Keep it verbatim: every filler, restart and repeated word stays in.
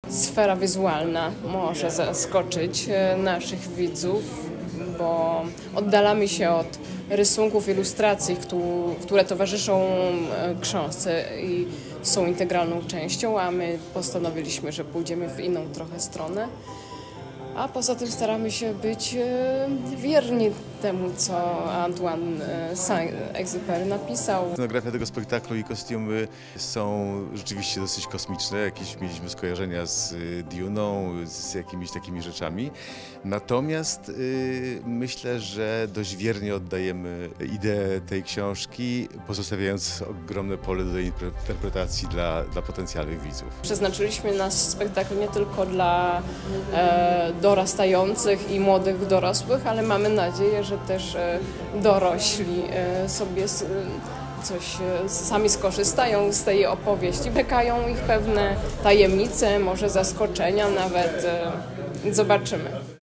sfera wizualna może zaskoczyć naszych widzów, bo oddalamy się od rysunków, ilustracji, które towarzyszą książce i są integralną częścią, a my postanowiliśmy, że pójdziemy w inną trochę stronę. A poza tym staramy się być wierni temu, co Antoine Saint-Exupéry napisał. Scenografia tego spektaklu i kostiumy są rzeczywiście dosyć kosmiczne. Jakieś mieliśmy skojarzenia z Duną, z jakimiś takimi rzeczami. Natomiast y, myślę, że dość wiernie oddajemy ideę tej książki, pozostawiając ogromne pole do interpretacji dla, dla potencjalnych widzów. Przeznaczyliśmy nasz spektakl nie tylko dla e, dorastających i młodych dorosłych, ale mamy nadzieję, że też e, dorośli e, sobie s, coś e, sami skorzystają z tej opowieści. Czekają ich pewne tajemnice, może zaskoczenia nawet. E, zobaczymy.